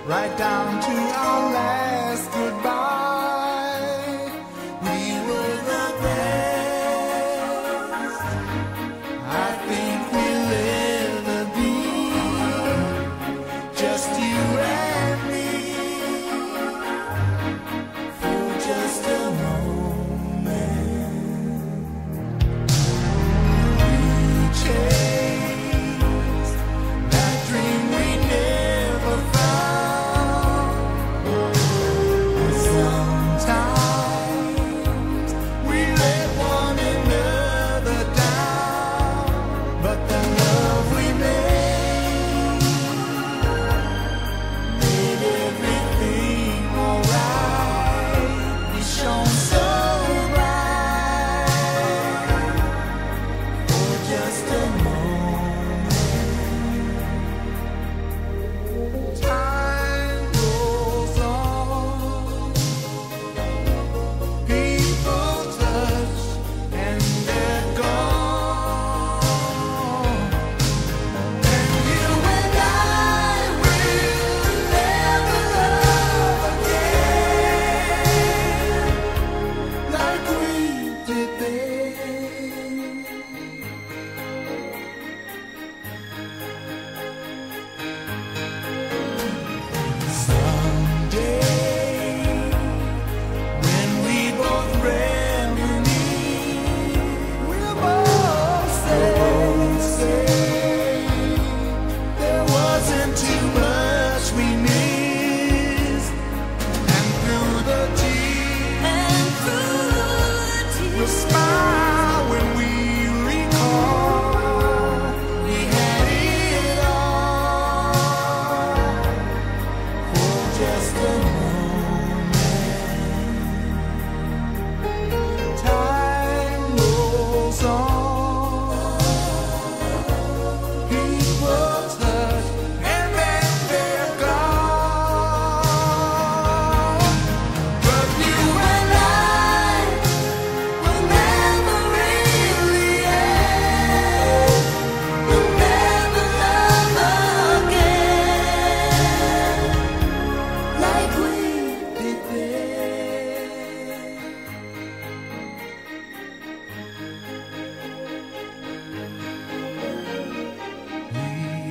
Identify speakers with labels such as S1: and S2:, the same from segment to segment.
S1: right down to our last goodbye. We were the best. I think we'll ever be, just you and me, for just a moment. You chased that dream we never found. Sometimes we let one another down, but the love we made everything alright. We shone so bright for just a moment. Time goes on, people touch and they're gone, and you and I will never love again like we did then. Someday, when we both reminisce, we'll both say there wasn't too much we missed, and through the tears, we'll smile when we recall we had it all for just a moment. Time goes on, people touch and then they're gone, but you and I will never really end. We'll never love again like we did then. We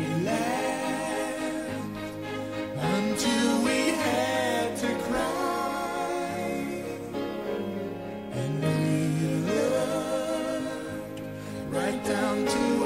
S1: laughed until we had to cry, and we loved right down to